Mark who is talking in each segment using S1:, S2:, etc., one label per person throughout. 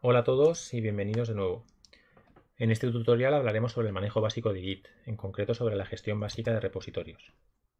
S1: Hola a todos y bienvenidos de nuevo. En este tutorial hablaremos sobre el manejo básico de Git, en concreto sobre la gestión básica de repositorios.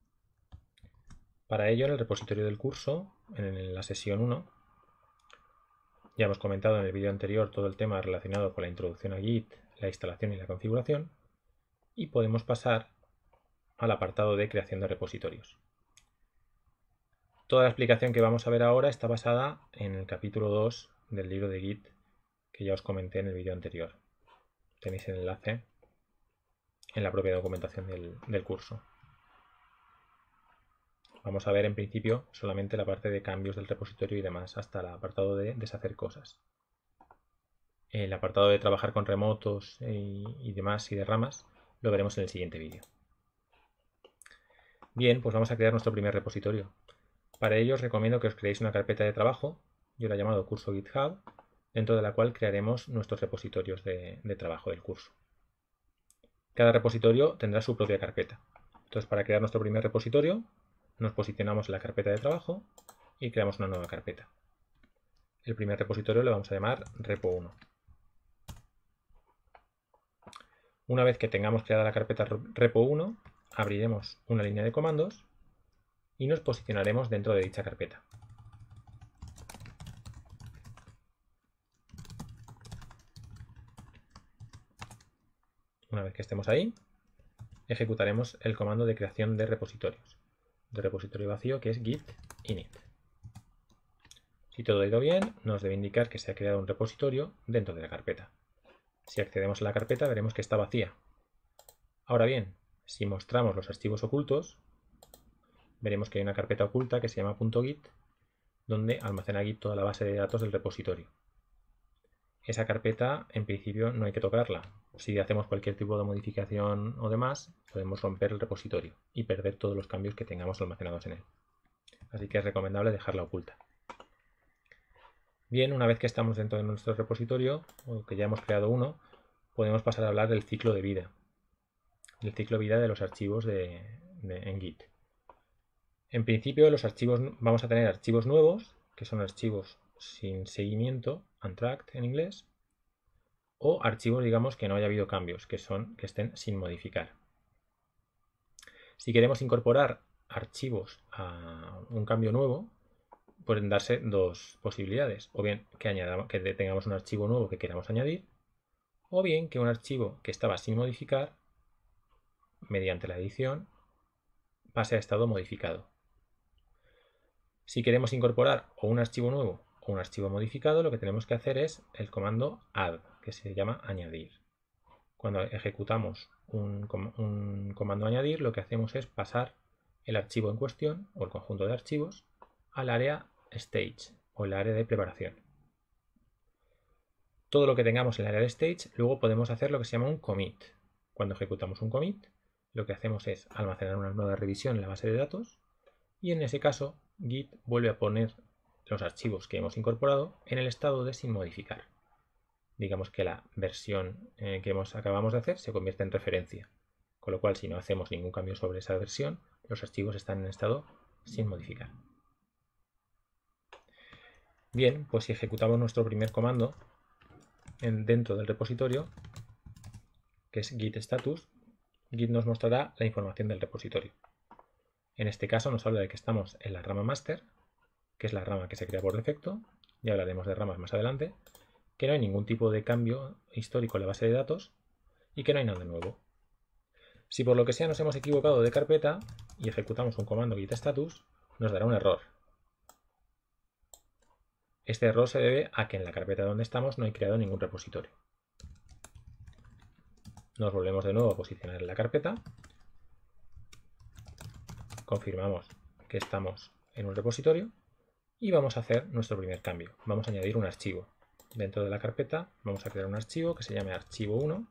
S1: Para ello, en el repositorio del curso, en la sesión 1, ya hemos comentado en el vídeo anterior todo el tema relacionado con la introducción a Git, la instalación y la configuración, y podemos pasar al apartado de creación de repositorios. Toda la explicación que vamos a ver ahora está basada en el capítulo 2 del libro de Git que ya os comenté en el vídeo anterior. Tenéis el enlace en la propia documentación del curso. Vamos a ver en principio solamente la parte de cambios del repositorio y demás, hasta el apartado de deshacer cosas. El apartado de trabajar con remotos y demás y de ramas lo veremos en el siguiente vídeo. Bien, pues vamos a crear nuestro primer repositorio. Para ello os recomiendo que os creéis una carpeta de trabajo, yo la he llamado curso GitHub, dentro de la cual crearemos nuestros repositorios de trabajo del curso. Cada repositorio tendrá su propia carpeta. Entonces, para crear nuestro primer repositorio, nos posicionamos en la carpeta de trabajo y creamos una nueva carpeta. El primer repositorio le vamos a llamar repo1. Una vez que tengamos creada la carpeta repo1, abriremos una línea de comandos y nos posicionaremos dentro de dicha carpeta. Una vez que estemos ahí, ejecutaremos el comando de creación de repositorios, de repositorio vacío, que es git init. Si todo ha ido bien, nos debe indicar que se ha creado un repositorio dentro de la carpeta. Si accedemos a la carpeta, veremos que está vacía. Ahora bien, si mostramos los archivos ocultos, veremos que hay una carpeta oculta que se llama .git, donde almacena Git toda la base de datos del repositorio. Esa carpeta, en principio, no hay que tocarla. Si hacemos cualquier tipo de modificación o demás, podemos romper el repositorio y perder todos los cambios que tengamos almacenados en él. Así que es recomendable dejarla oculta. Bien, una vez que estamos dentro de nuestro repositorio, o que ya hemos creado uno, podemos pasar a hablar del ciclo de vida. El ciclo de vida de los archivos en Git. En principio, los archivos, vamos a tener archivos nuevos, que son archivos sin seguimiento, untracked en inglés, o archivos, digamos, que no haya habido cambios, que estén sin modificar. Si queremos incorporar archivos a un cambio nuevo, pueden darse dos posibilidades, o bien que tengamos un archivo nuevo que queramos añadir, o bien que un archivo que estaba sin modificar, mediante la edición, pase a estado modificado. Si queremos incorporar o un archivo nuevo o un archivo modificado, lo que tenemos que hacer es el comando add, que se llama añadir. Cuando ejecutamos un comando añadir, lo que hacemos es pasar el archivo en cuestión o el conjunto de archivos al área stage o el área de preparación. Todo lo que tengamos en el área de stage, luego podemos hacer lo que se llama un commit. Cuando ejecutamos un commit, lo que hacemos es almacenar una nueva revisión en la base de datos y en ese caso Git vuelve a poner los archivos que hemos incorporado en el estado de sin modificar. Digamos que la versión que acabamos de hacer se convierte en referencia, con lo cual si no hacemos ningún cambio sobre esa versión, los archivos están en estado sin modificar. Bien, pues si ejecutamos nuestro primer comando dentro del repositorio, que es git status, Git nos mostrará la información del repositorio. En este caso nos habla de que estamos en la rama master, que es la rama que se crea por defecto, ya hablaremos de ramas más adelante, que no hay ningún tipo de cambio histórico en la base de datos y que no hay nada nuevo. Si por lo que sea nos hemos equivocado de carpeta y ejecutamos un comando git status, nos dará un error. Este error se debe a que en la carpeta donde estamos no hay creado ningún repositorio. Nos volvemos de nuevo a posicionar en la carpeta, confirmamos que estamos en un repositorio y vamos a hacer nuestro primer cambio. Vamos a añadir un archivo. Dentro de la carpeta vamos a crear un archivo que se llame archivo1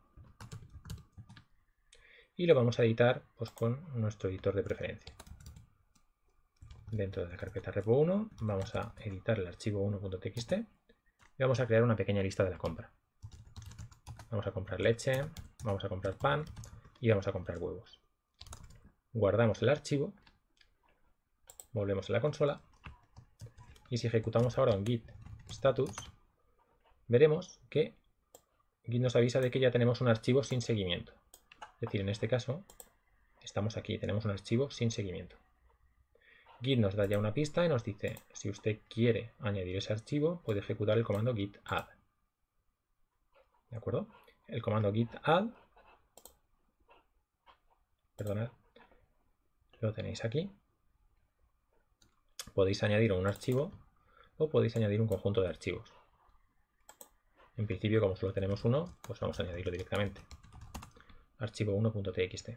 S1: y lo vamos a editar pues, con nuestro editor de preferencia. Dentro de la carpeta repo1 vamos a editar el archivo 1.txt y vamos a crear una pequeña lista de la compra. Vamos a comprar leche, vamos a comprar pan y vamos a comprar huevos. Guardamos el archivo, volvemos a la consola y si ejecutamos ahora un git status, veremos que Git nos avisa de que ya tenemos un archivo sin seguimiento. Es decir, en este caso, estamos aquí, tenemos un archivo sin seguimiento. Git nos da ya una pista y nos dice, si usted quiere añadir ese archivo, puede ejecutar el comando git add. ¿De acuerdo? El comando git add, perdonad, lo tenéis aquí. Podéis añadir un archivo o podéis añadir un conjunto de archivos. En principio, como solo tenemos uno, pues vamos a añadirlo directamente. Archivo 1.txt.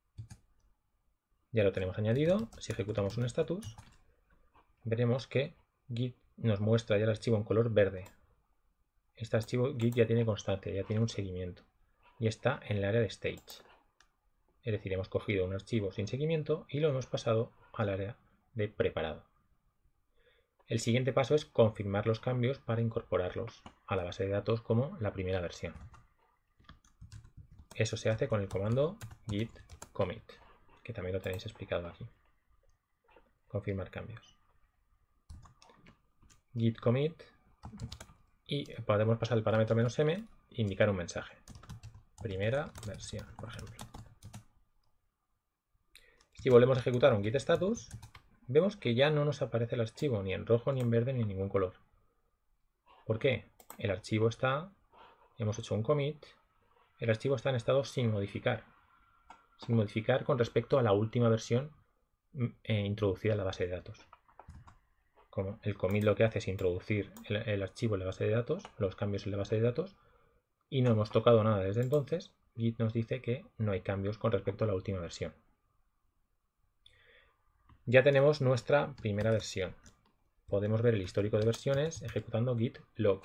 S1: Ya lo tenemos añadido. Si ejecutamos un status, veremos que Git nos muestra ya el archivo en color verde. Este archivo Git ya tiene constancia, ya tiene un seguimiento y está en el área de stage. Es decir, hemos cogido un archivo sin seguimiento y lo hemos pasado al área de preparado. El siguiente paso es confirmar los cambios para incorporarlos a la base de datos como la primera versión. Eso se hace con el comando git commit, que también lo tenéis explicado aquí. Confirmar cambios. Git commit y podemos pasar el parámetro "-m" e indicar un mensaje. Primera versión, por ejemplo. Si volvemos a ejecutar un git status, vemos que ya no nos aparece el archivo ni en rojo, ni en verde, ni en ningún color. ¿Por qué? El archivo está, hemos hecho un commit, el archivo está en estado sin modificar con respecto a la última versión introducida en la base de datos. Como el commit lo que hace es introducir el archivo en la base de datos, los cambios en la base de datos, y no hemos tocado nada desde entonces, Git nos dice que no hay cambios con respecto a la última versión. Ya tenemos nuestra primera versión. Podemos ver el histórico de versiones ejecutando git log.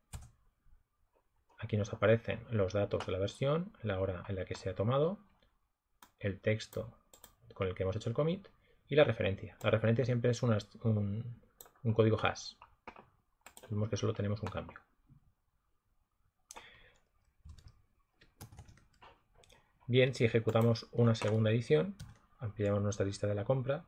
S1: Aquí nos aparecen los datos de la versión, la hora en la que se ha tomado, el texto con el que hemos hecho el commit y la referencia. La referencia siempre es un código hash. Vemos que solo tenemos un cambio. Bien, si ejecutamos una segunda edición, ampliamos nuestra lista de la compra.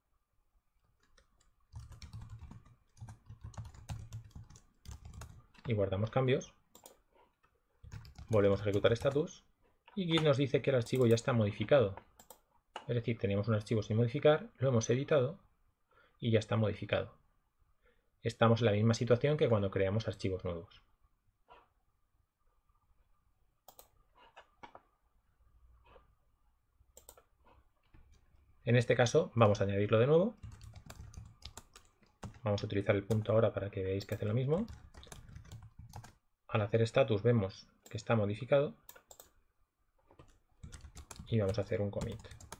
S1: Y guardamos cambios. Volvemos a ejecutar status. Y Git nos dice que el archivo ya está modificado. Es decir, teníamos un archivo sin modificar, lo hemos editado y ya está modificado. Estamos en la misma situación que cuando creamos archivos nuevos. En este caso vamos a añadirlo de nuevo. Vamos a utilizar el punto ahora para que veáis que hace lo mismo. Al hacer status vemos que está modificado y vamos a hacer un commit.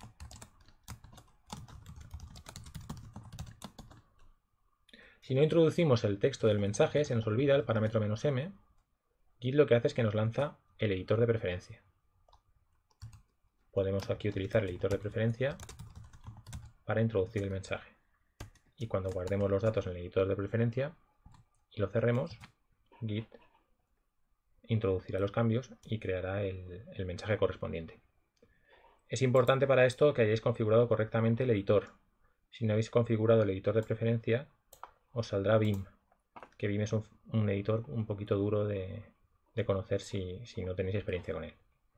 S1: Si no introducimos el texto del mensaje, se nos olvida el parámetro "-m". Git lo que hace es que nos lanza el editor de preferencia. Podemos aquí utilizar el editor de preferencia para introducir el mensaje. Y cuando guardemos los datos en el editor de preferencia y lo cerremos, Git introducirá los cambios y creará el mensaje correspondiente. Es importante para esto que hayáis configurado correctamente el editor. Si no habéis configurado el editor de preferencia, os saldrá Vim, que Vim es un editor un poquito duro de conocer si no tenéis experiencia con él.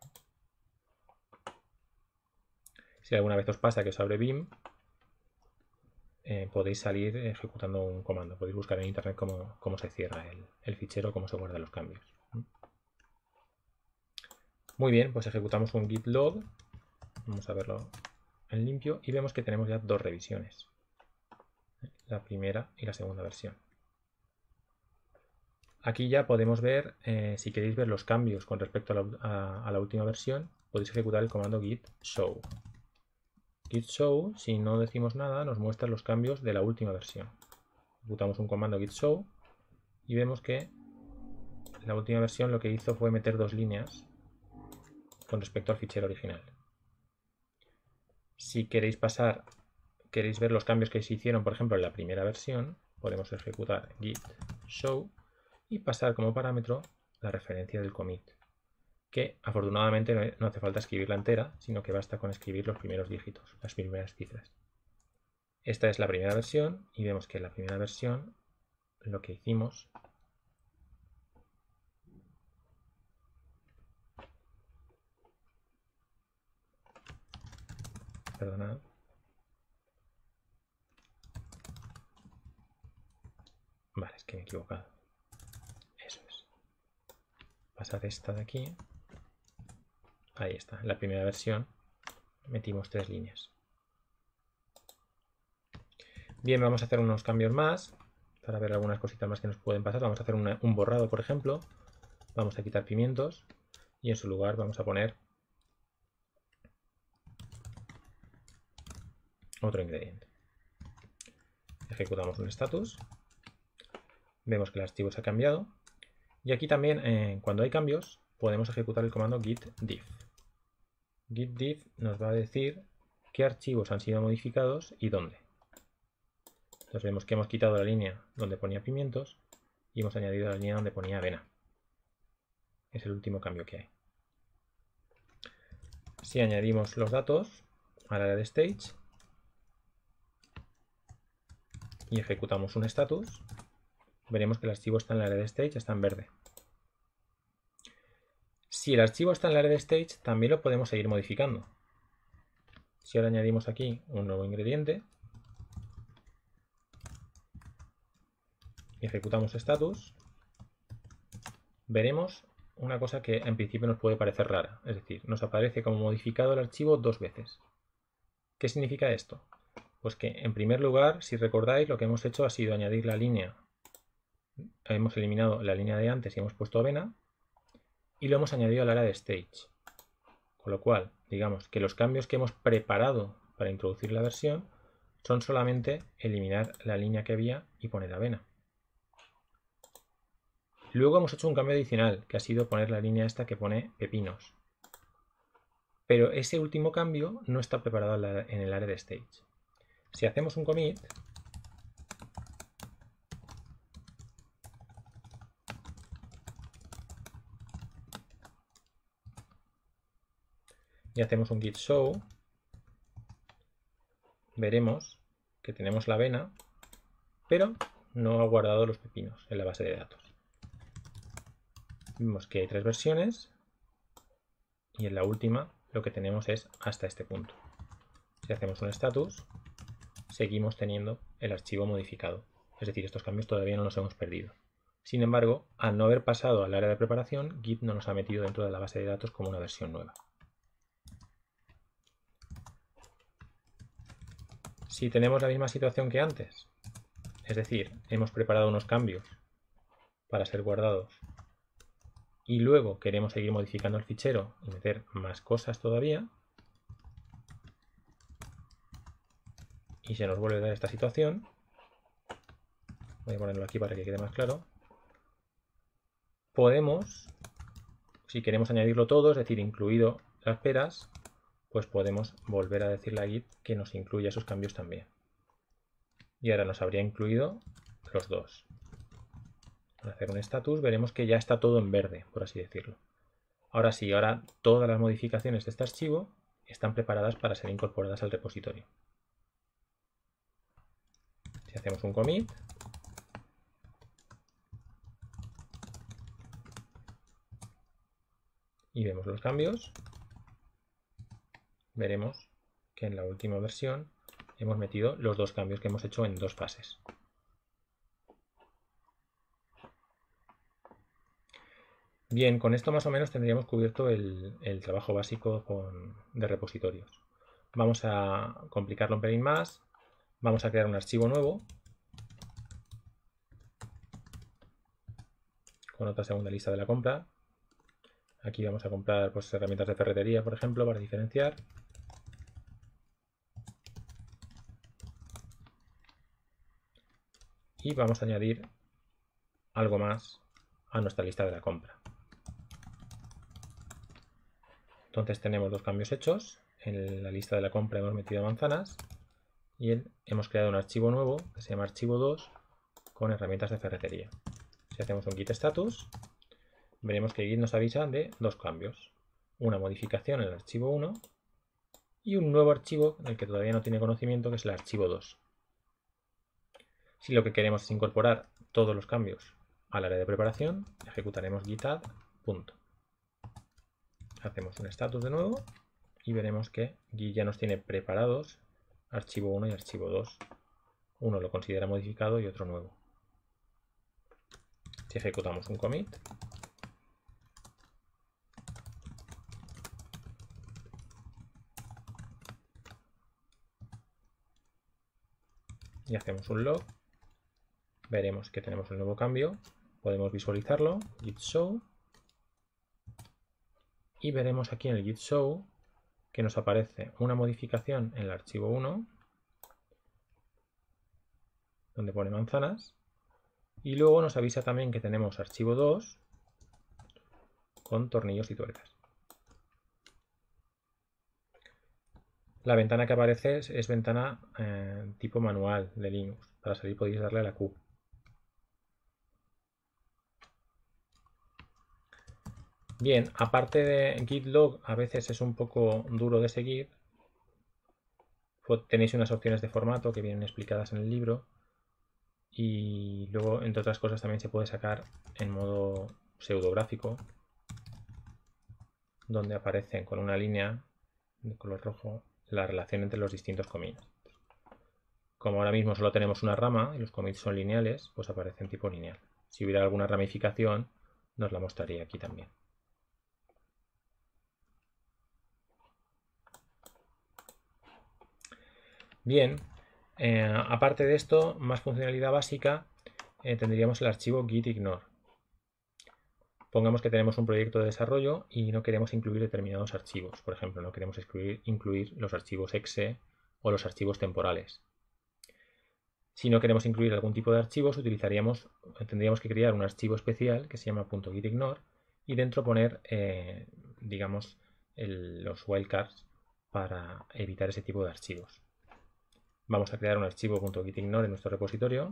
S1: Si alguna vez os pasa que os abre Vim, podéis salir ejecutando un comando. Podéis buscar en internet cómo se cierra el fichero, cómo se guardan los cambios. Muy bien, pues ejecutamos un git log. Vamos a verlo en limpio y vemos que tenemos ya dos revisiones. La primera y la segunda versión. Aquí ya podemos ver, si queréis ver los cambios con respecto a la última versión, podéis ejecutar el comando git show. Git show, si no decimos nada, nos muestra los cambios de la última versión. Ejecutamos un comando git show y vemos que la última versión lo que hizo fue meter dos líneas con respecto al fichero original. Si queréis ver los cambios que se hicieron, por ejemplo, en la primera versión, podemos ejecutar git show y pasar como parámetro la referencia del commit, que afortunadamente no hace falta escribirla entera, sino que basta con escribir los primeros dígitos, las primeras cifras. Esta es la primera versión y vemos que en la primera versión lo que hicimos perdonad. Vale, es que me he equivocado. Eso es. Pasar esta de aquí. Ahí está, en la primera versión metimos 3 líneas. Bien, vamos a hacer unos cambios más para ver algunas cositas más que nos pueden pasar. Vamos a hacer un borrado, por ejemplo. Vamos a quitar pimientos y en su lugar vamos a poner otro ingrediente. Ejecutamos un status. Vemos que el archivo se ha cambiado. Y aquí también, cuando hay cambios, podemos ejecutar el comando git diff. Git diff nos va a decir qué archivos han sido modificados y dónde. Entonces vemos que hemos quitado la línea donde ponía pimientos y hemos añadido la línea donde ponía avena. Es el último cambio que hay. Si añadimos los datos al área de stage y ejecutamos un status, veremos que el archivo está en el área de stage, está en verde. Si el archivo está en el área de stage, también lo podemos seguir modificando. Si ahora añadimos aquí un nuevo ingrediente y ejecutamos status, veremos una cosa que en principio nos puede parecer rara. Es decir, nos aparece como modificado el archivo 2 veces. ¿Qué significa esto? Pues que en primer lugar, si recordáis, lo que hemos hecho ha sido añadir la línea. Hemos eliminado la línea de antes y hemos puesto avena. Y lo hemos añadido al área de stage. Con lo cual, digamos que los cambios que hemos preparado para introducir la versión son solamente eliminar la línea que había y poner avena. Luego hemos hecho un cambio adicional, que ha sido poner la línea esta que pone pepinos. Pero ese último cambio no está preparado en el área de stage. Si hacemos un commit, y hacemos un git show, veremos que tenemos la avena, pero no ha guardado los pepinos en la base de datos. Vemos que hay 3 versiones y en la última lo que tenemos es hasta este punto. Si hacemos un status, seguimos teniendo el archivo modificado. Es decir, estos cambios todavía no los hemos perdido. Sin embargo, al no haber pasado al área de preparación, Git no nos ha metido dentro de la base de datos como una versión nueva. Si tenemos la misma situación que antes, es decir, hemos preparado unos cambios para ser guardados y luego queremos seguir modificando el fichero y meter más cosas todavía, y se nos vuelve a dar esta situación, voy a ponerlo aquí para que quede más claro, podemos, si queremos añadirlo todo, es decir, incluido las peras, pues podemos volver a decirle a Git que nos incluya esos cambios también. Y ahora nos habría incluido los dos. Al hacer un status veremos que ya está todo en verde, por así decirlo. Ahora sí, ahora todas las modificaciones de este archivo están preparadas para ser incorporadas al repositorio. Si hacemos un commit, y vemos los cambios, veremos que en la última versión hemos metido los dos cambios que hemos hecho en 2 fases. Bien, con esto más o menos tendríamos cubierto el trabajo básico de repositorios. Vamos a complicarlo un pelín más. Vamos a crear un archivo nuevo con otra segunda lista de la compra. Aquí vamos a comprar pues, herramientas de ferretería, por ejemplo, para diferenciar. Y vamos a añadir algo más a nuestra lista de la compra. Entonces tenemos 2 cambios hechos. En la lista de la compra hemos metido manzanas y hemos creado un archivo nuevo que se llama archivo 2 con herramientas de ferretería. Si hacemos un git status, veremos que Git nos avisa de 2 cambios. Una modificación en el archivo 1 y un nuevo archivo en el que todavía no tiene conocimiento, que es el archivo 2. Si lo que queremos es incorporar todos los cambios al área de preparación, ejecutaremos git add. Hacemos un status de nuevo y veremos que Git ya nos tiene preparados archivo 1 y archivo 2. Uno lo considera modificado y otro nuevo. Si ejecutamos un commit, y hacemos un log, veremos que tenemos el nuevo cambio, podemos visualizarlo, git show, y veremos aquí en el git show que nos aparece una modificación en el archivo 1, donde pone manzanas, y luego nos avisa también que tenemos archivo 2 con tornillos y tuercas. La ventana que aparece es ventana tipo manual de Linux. Para salir podéis darle a la Q. Bien, aparte de git log, a veces es un poco duro de seguir. Tenéis unas opciones de formato que vienen explicadas en el libro. Y luego, entre otras cosas, también se puede sacar en modo pseudográfico, donde aparecen con una línea de color rojo la relación entre los distintos commits. Como ahora mismo solo tenemos una rama y los commits son lineales, pues aparece en tipo lineal. Si hubiera alguna ramificación, nos la mostraría aquí también. Bien, aparte de esto, más funcionalidad básica, tendríamos el archivo gitignore. Pongamos que tenemos un proyecto de desarrollo y no queremos incluir determinados archivos. Por ejemplo, no queremos incluir los archivos exe o los archivos temporales. Si no queremos incluir algún tipo de archivos, tendríamos que crear un archivo especial que se llama .gitignore y dentro poner, digamos, los wildcards para evitar ese tipo de archivos. Vamos a crear un archivo .gitignore en nuestro repositorio.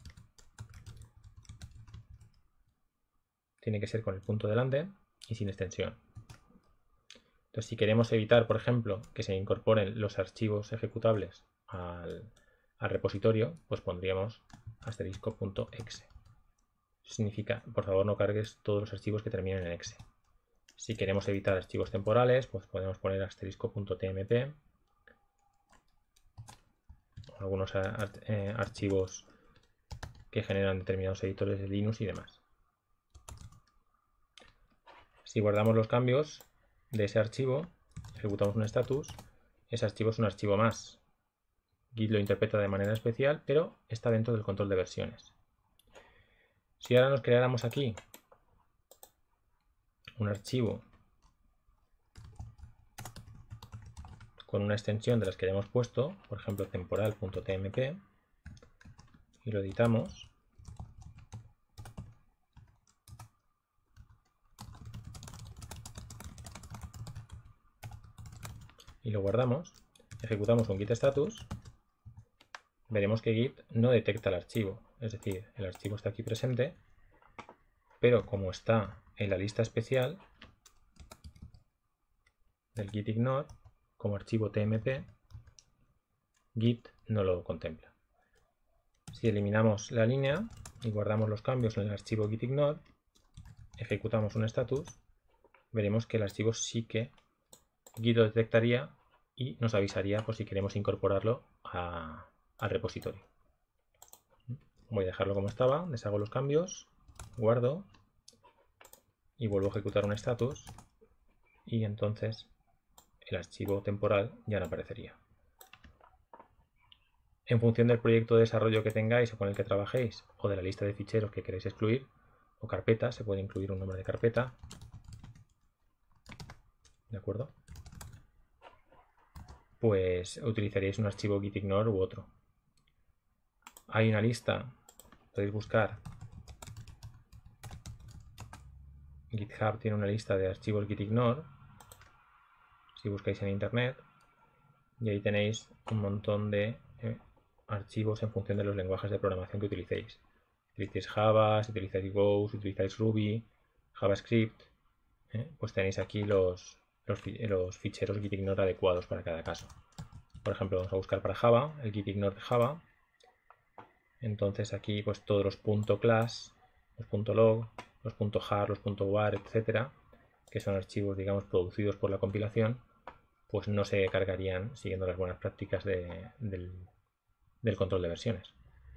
S1: Tiene que ser con el punto delante y sin extensión. Entonces, si queremos evitar, por ejemplo, que se incorporen los archivos ejecutables al repositorio, pues pondríamos asterisco.exe. Significa, por favor, no cargues todos los archivos que terminen en exe. Si queremos evitar archivos temporales, pues podemos poner asterisco.tmp, algunos archivos que generan determinados editores de Linux y demás. Si guardamos los cambios de ese archivo, ejecutamos un status, ese archivo es un archivo más. Git lo interpreta de manera especial, pero está dentro del control de versiones. Si ahora nos creáramos aquí un archivo con una extensión de las que hayamos puesto, por ejemplo temporal.tmp, y lo editamos, y lo guardamos, ejecutamos un git status, veremos que Git no detecta el archivo, es decir, el archivo está aquí presente, pero como está en la lista especial del gitignore como archivo tmp, Git no lo contempla. Si eliminamos la línea y guardamos los cambios en el archivo gitignore, ejecutamos un status, veremos que el archivo sí que Git lo detectaría y nos avisaría por si queremos incorporarlo al repositorio. Voy a dejarlo como estaba, deshago los cambios, guardo y vuelvo a ejecutar un status y entonces el archivo temporal ya no aparecería. En función del proyecto de desarrollo que tengáis o con el que trabajéis o de la lista de ficheros que queréis excluir o carpeta, se puede incluir un nombre de carpeta. ¿De acuerdo? Pues utilizaríais un archivo gitignore u otro. Hay una lista, podéis buscar. GitHub tiene una lista de archivos gitignore, si buscáis en internet, y ahí tenéis un montón de archivos en función de los lenguajes de programación que utilicéis. Si utilizáis Java, si utilizáis Go, si utilizáis Ruby, JavaScript, pues tenéis aquí los ficheros gitignore adecuados para cada caso. Por ejemplo, vamos a buscar para Java, el gitignore de Java. Entonces aquí pues todos los .class, los .log, los .jar, los .var, etcétera, que son archivos, digamos, producidos por la compilación, pues no se cargarían siguiendo las buenas prácticas del control de versiones.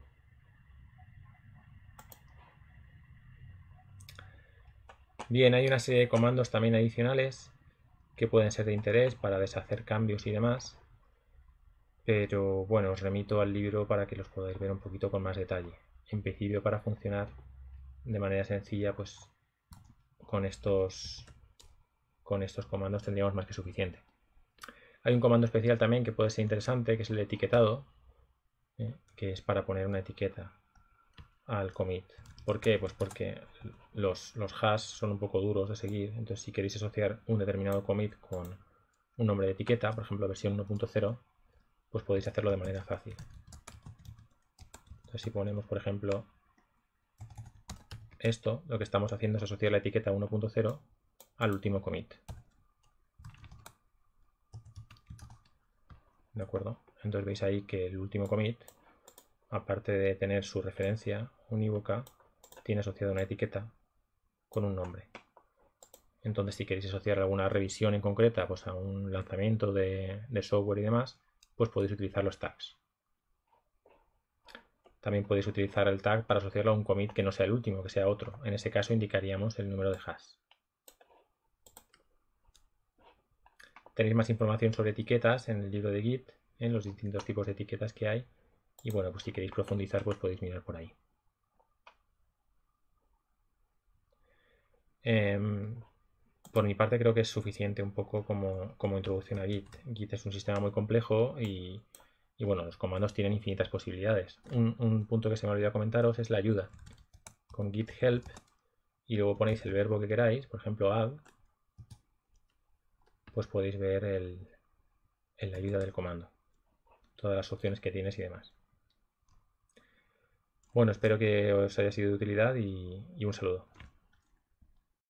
S1: Bien, hay una serie de comandos también adicionales que pueden ser de interés para deshacer cambios y demás, pero bueno, os remito al libro para que los podáis ver un poquito con más detalle. En principio, para funcionar de manera sencilla, pues con estos comandos tendríamos más que suficiente. Hay un comando especial también que puede ser interesante, que es el de etiquetado, que es para poner una etiqueta al commit. ¿Por qué? Pues porque los hash son un poco duros de seguir, entonces si queréis asociar un determinado commit con un nombre de etiqueta, por ejemplo versión 1.0, pues podéis hacerlo de manera fácil. Entonces si ponemos, por ejemplo, esto, lo que estamos haciendo es asociar la etiqueta 1.0 al último commit. ¿De acuerdo? Entonces veis ahí que el último commit, aparte de tener su referencia unívoca, tiene asociada una etiqueta con un nombre. Entonces, si queréis asociar alguna revisión en concreta, pues a un lanzamiento de software y demás, pues podéis utilizar los tags. También podéis utilizar el tag para asociarlo a un commit que no sea el último, que sea otro. En ese caso indicaríamos el número de hash. Tenéis más información sobre etiquetas en el libro de Git, en los distintos tipos de etiquetas que hay. Y bueno, pues si queréis profundizar, pues podéis mirar por ahí. Por mi parte creo que es suficiente un poco como introducción a Git. Git es un sistema muy complejo y bueno, los comandos tienen infinitas posibilidades. Un punto que se me olvidó comentaros es la ayuda. Con git help y luego ponéis el verbo que queráis, por ejemplo add, pues podéis ver la ayuda del comando. Todas las opciones que tienes y demás. Bueno, espero que os haya sido de utilidad y un saludo.